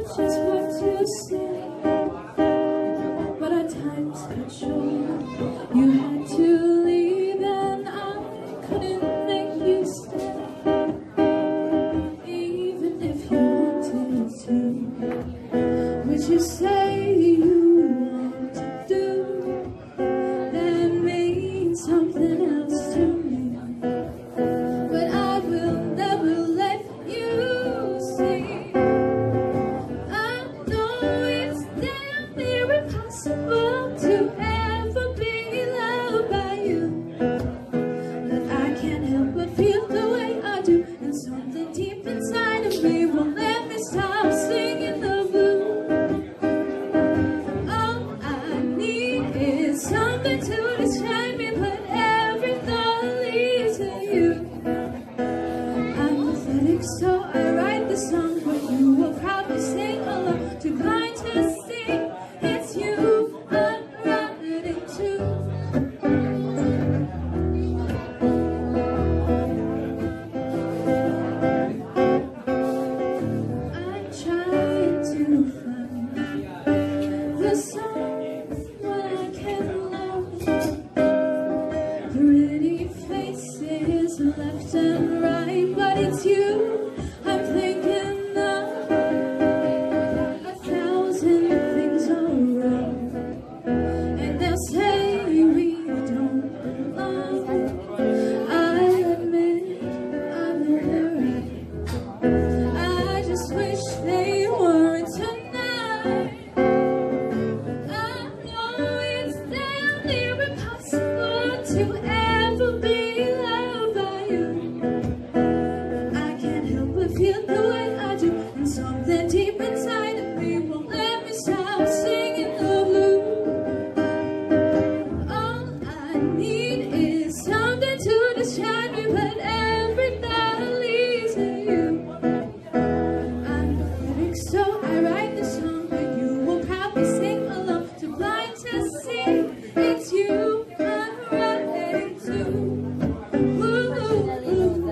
just what to say, but at times got sure you had to leave and I couldn't make you stay. Even if you wanted to, would you say you want to do? That means something else to me. But I will never let you see. I know it's damn near impossible to ever be loved by you, but I can't help but feel the way I do, and something deep inside of me won't let me stop singing the blues. All I need is something to distract me, but every thought leads to you. I'm pathetic, so I write the song, but you will probably sing along. Too blind to see it's you I'm writing to. I'm trying to find the song when I can love. Pretty faces left and right, but it's you I'm thinking of. 1,000 things are wrong, and they'll say we don't belong. I admit I'm right. I just wish they weren't tonight. I know it's damn near impossible to ever be loved by you. I can't help but feel the way I do, and something deep inside of me won't let me stop singing the blues. All I need is something to distract me, but every thought leads to you. I'm pathetic, so I write this song, but you will probably sing along. Too blind to see it's you I'm writing to. Ooh, ooh, ooh.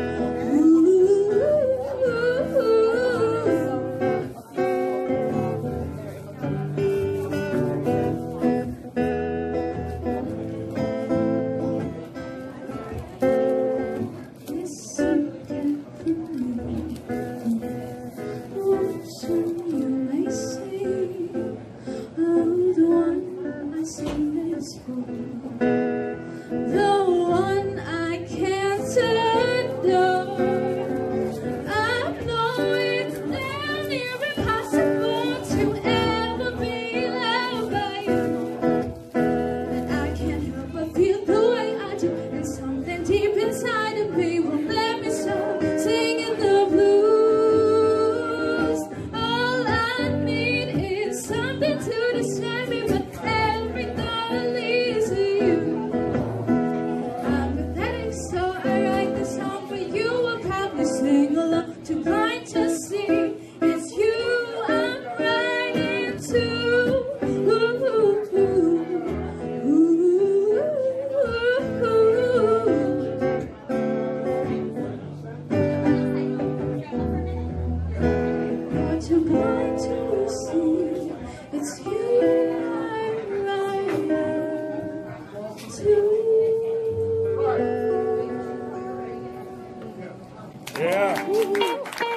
Listen carefully. Watching you may say, oh, the one I sing is for, the one I can't adore. I know it's damn near impossible to ever be loved by you, but I can't help but feel the way I do, and something deep inside of me won't let me stop singing the blues. All I need is something to distract me, but every thought leads to you. I'm pathetic, so I write this song, but you will probably sing along. Too blind to see it's you I'm writing to. Ooh, ooh, ooh, ooh, ooh. You're too blind to see it's you I'm writing to. Yeah.